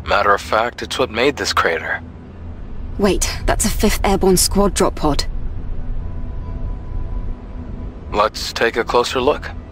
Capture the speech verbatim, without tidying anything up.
Matter of fact, it's what made this crater. Wait, that's a Fifth Airborne Squad drop pod. Let's take a closer look.